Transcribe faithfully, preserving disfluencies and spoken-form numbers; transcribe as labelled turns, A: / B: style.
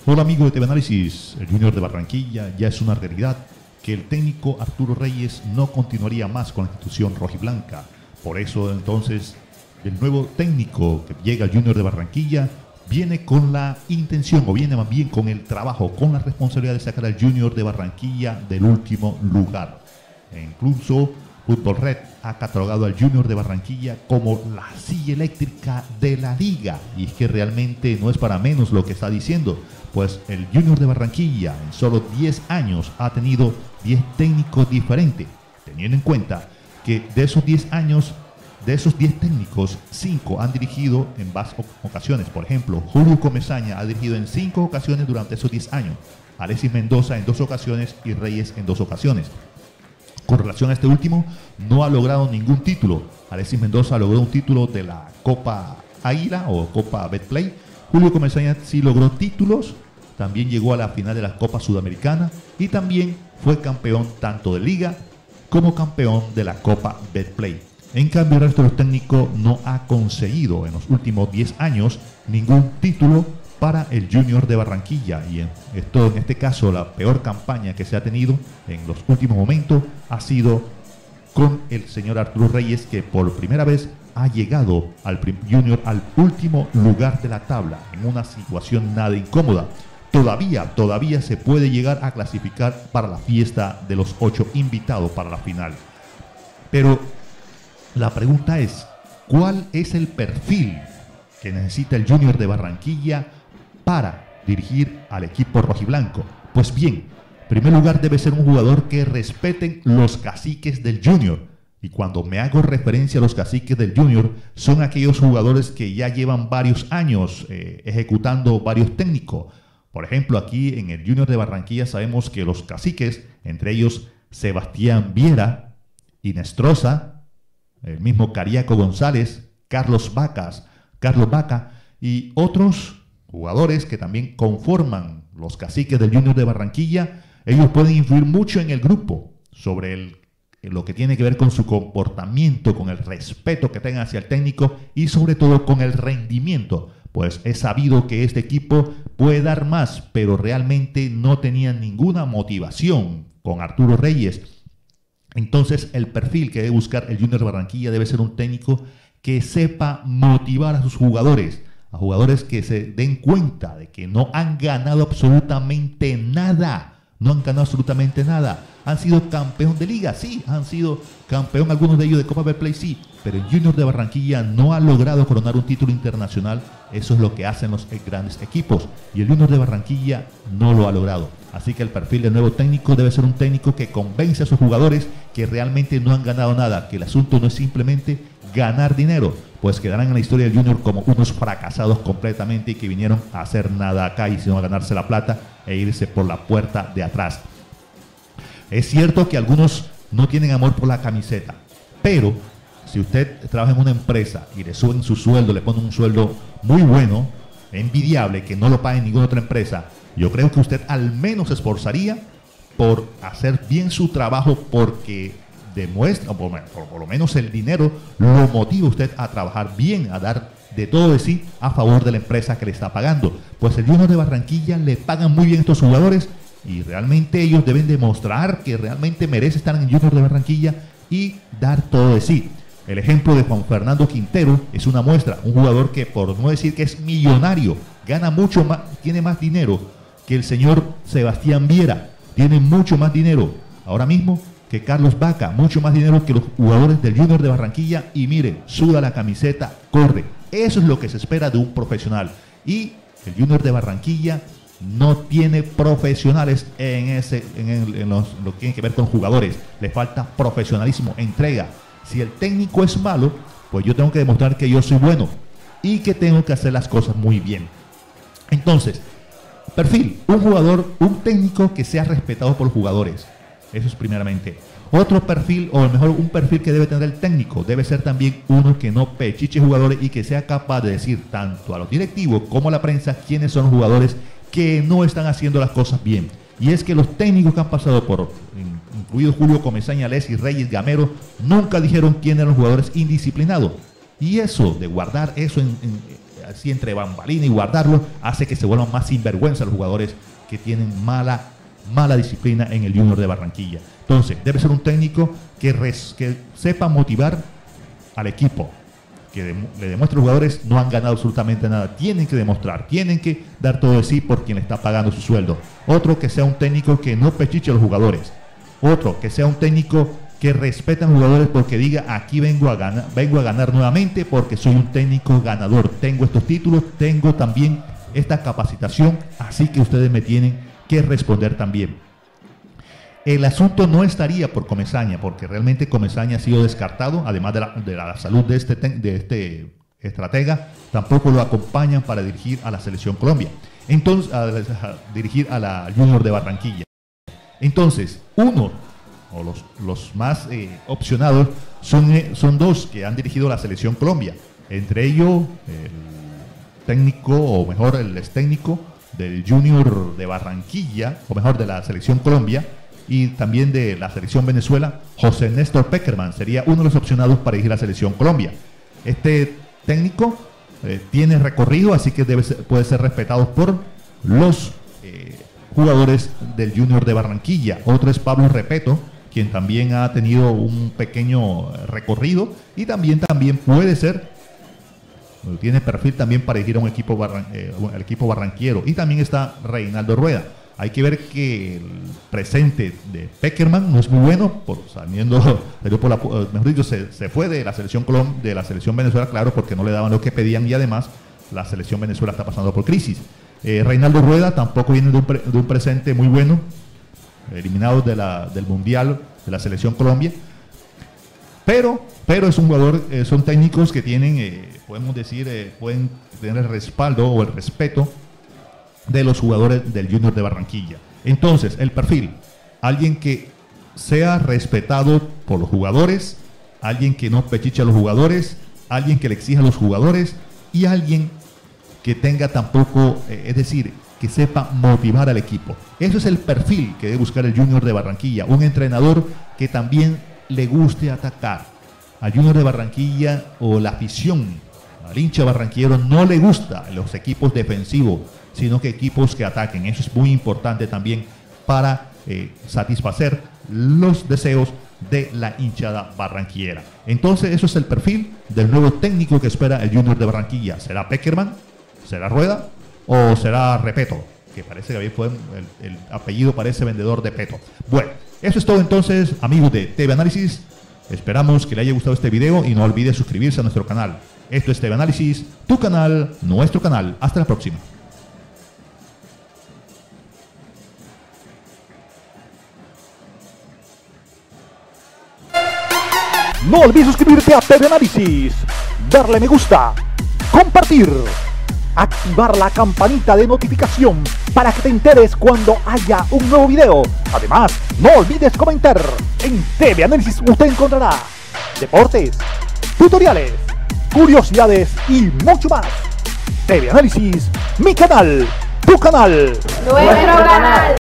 A: Hola amigo de T V Análisis, el Junior de Barranquilla ya es una realidad que el técnico Arturo Reyes no continuaría más con la institución rojiblanca. Por eso entonces el nuevo técnico que llega al Junior de Barranquilla viene con la intención, o viene más bien con el trabajo, con la responsabilidad de sacar al Junior de Barranquilla del último lugar. E incluso Fútbol Red ha catalogado al Junior de Barranquilla como la silla eléctrica de la liga. Y es que realmente no es para menos lo que está diciendo, pues el Junior de Barranquilla en solo diez años ha tenido diez técnicos diferentes, teniendo en cuenta que de esos diez años, de esos diez técnicos, cinco han dirigido en varias ocasiones. Por ejemplo, Julio Comesaña ha dirigido en cinco ocasiones durante esos diez años, Alexis Mendoza en dos ocasiones y Reyes en dos ocasiones. Con relación a este último, no ha logrado ningún título. Alexis Mendoza logró un título de la Copa Águila o Copa Betplay. Julio Comesaña sí logró títulos, también llegó a la final de la Copa Sudamericana y también fue campeón tanto de Liga como campeón de la Copa Betplay. En cambio, el resto de los técnicos no ha conseguido en los últimos diez años ningún título para el Junior de Barranquilla, y en esto, en este caso, la peor campaña que se ha tenido en los últimos momentos ha sido con el señor Arturo Reyes, que por primera vez ha llegado al Junior al último lugar de la tabla, en una situación nada incómoda. Todavía, todavía se puede llegar a clasificar para la fiesta de los ocho invitados para la final. Pero la pregunta es, ¿cuál es el perfil que necesita el Junior de Barranquilla para dirigir al equipo rojiblanco? Pues bien, en primer lugar debe ser un jugador que respeten los caciques del Junior. Y cuando me hago referencia a los caciques del Junior, son aquellos jugadores que ya llevan varios años eh, ejecutando varios técnicos. Por ejemplo, aquí en el Junior de Barranquilla sabemos que los caciques, entre ellos Sebastián Viera, Inestrosa, el mismo Cariaco González, Carlos Vacas, Carlos Vaca y otros jugadores que también conforman los caciques del Junior de Barranquilla, ellos pueden influir mucho en el grupo sobre el, lo que tiene que ver con su comportamiento, con el respeto que tengan hacia el técnico y sobre todo con el rendimiento. Pues es sabido que este equipo puede dar más, pero realmente no tenían ninguna motivación con Arturo Reyes. Entonces el perfil que debe buscar el Junior de Barranquilla debe ser un técnico que sepa motivar a sus jugadores, a jugadores que se den cuenta de que no han ganado absolutamente nada, no han ganado absolutamente nada. Han sido campeón de liga, sí, han sido campeón algunos de ellos de Copa Betplay, sí, pero el Junior de Barranquilla no ha logrado coronar un título internacional. Eso es lo que hacen los grandes equipos y el Junior de Barranquilla no lo ha logrado. Así que el perfil del nuevo técnico debe ser un técnico que convence a sus jugadores que realmente no han ganado nada, que el asunto no es simplemente ganar dinero, pues quedarán en la historia del Junior como unos fracasados completamente y que vinieron a hacer nada acá y sino a ganarse la plata e irse por la puerta de atrás. Es cierto que algunos no tienen amor por la camiseta, pero si usted trabaja en una empresa y le suben su sueldo, le ponen un sueldo muy bueno, envidiable, que no lo pague en ninguna otra empresa, yo creo que usted al menos se esforzaría por hacer bien su trabajo, porque demuestra, o por, por, por lo menos el dinero lo motiva a usted a trabajar bien, a dar de todo de sí a favor de la empresa que le está pagando. Pues el Junior de Barranquilla le pagan muy bien a estos jugadores y realmente ellos deben demostrar que realmente merece estar en el Junior de Barranquilla y dar todo de sí. El ejemplo de Juan Fernando Quintero es una muestra, un jugador que, por no decir que es millonario, gana mucho más, tiene más dinero que el señor Sebastián Viera, tiene mucho más dinero ahora mismo que Carlos Vaca, mucho más dinero que los jugadores del Junior de Barranquilla, y mire, suda la camiseta, corre. Eso es lo que se espera de un profesional, y el Junior de Barranquilla no tiene profesionales en ese en, el, en los, lo que tiene que ver con jugadores. Le falta profesionalismo, entrega. Si el técnico es malo, pues yo tengo que demostrar que yo soy bueno y que tengo que hacer las cosas muy bien. Entonces, perfil, un jugador, un técnico que sea respetado por los jugadores. Eso es primeramente. Otro perfil, o mejor un perfil que debe tener el técnico, debe ser también uno que no pechiche jugadores y que sea capaz de decir tanto a los directivos como a la prensa quiénes son los jugadores que no están haciendo las cosas bien. Y es que los técnicos que han pasado por, incluido Julio Comesaña, Alexis Reyes, Gamero, nunca dijeron quién eran los jugadores indisciplinados. Y eso, de guardar eso en, en, así entre bambalina y guardarlo, hace que se vuelvan más sinvergüenza los jugadores que tienen mala, mala disciplina en el Junior de Barranquilla. Entonces, debe ser un técnico que, res, que sepa motivar al equipo, que de, le demuestre a los jugadores no han ganado absolutamente nada, tienen que demostrar, tienen que dar todo de sí por quien le está pagando su sueldo. Otro que sea un técnico que no pechiche a los jugadores. Otro que sea un técnico que respete a los jugadores porque diga, aquí vengo a ganar, vengo a ganar nuevamente porque soy un técnico ganador, tengo estos títulos, tengo también esta capacitación, así que ustedes me tienen que responder también. El asunto no estaría por Comesaña, porque realmente Comesaña ha sido descartado, además de la, de la salud de este, de este estratega, tampoco lo acompañan para dirigir a la Selección Colombia, entonces a, a dirigir a la Junior de Barranquilla. Entonces, uno, o los, los más eh, opcionados, son, eh, son dos que han dirigido la Selección Colombia, entre ellos el técnico, o mejor el ex técnico del Junior de Barranquilla, o mejor de la Selección Colombia, y también de la Selección Venezuela, José Néstor Peckerman, sería uno de los opcionados para dirigir la Selección Colombia. Este técnico eh, tiene recorrido, así que debe ser, puede ser respetado por los eh, jugadores del Junior de Barranquilla. Otro es Pablo Repeto, quien también ha tenido un pequeño recorrido y también, también puede ser, tiene perfil también para dirigir a un equipo, barran, eh, el equipo barranquiero. Y también está Reinaldo Rueda. Hay que ver que el presente de Peckerman no es muy bueno, por saliendo, salió por la, mejor dicho, se, se fue de la selección Colom, de la selección Venezuela, claro, porque no le daban lo que pedían y además la selección Venezuela está pasando por crisis. Eh, Reinaldo Rueda tampoco viene de un, pre, de un presente muy bueno, eliminado de la, del Mundial de la selección Colombia, pero, pero es un jugador, eh, son técnicos que tienen, eh, podemos decir, eh, pueden tener el respaldo o el respeto de los jugadores del Junior de Barranquilla. Entonces, el perfil, alguien que sea respetado por los jugadores, alguien que no pechiche a los jugadores, alguien que le exija a los jugadores y alguien que tenga tampoco, eh, es decir, que sepa motivar al equipo. Eso es el perfil que debe buscar el Junior de Barranquilla, un entrenador que también le guste atacar. Al Junior de Barranquilla o la afición, al hincha barranquillero no le gusta los equipos defensivos, sino que equipos que ataquen. Eso es muy importante también para eh, satisfacer los deseos de la hinchada barranquillera. Entonces, eso es el perfil del nuevo técnico que espera el Junior de Barranquilla. ¿Será Peckerman? ¿Será Rueda? ¿O será Repeto? Que parece que fue el, el apellido parece vendedor de peto. Bueno, eso es todo entonces, amigos de T V Análisis. Esperamos que le haya gustado este video y no olvide suscribirse a nuestro canal. Esto es T V Análisis, tu canal, nuestro canal. Hasta la próxima.
B: No olvides suscribirte a T V Análisis, darle me gusta, compartir, activar la campanita de notificación para que te enteres cuando haya un nuevo video. Además, no olvides comentar. En T V Análisis usted encontrará deportes, tutoriales, curiosidades y mucho más. T V Análisis, mi canal, tu canal,
C: nuestro canal.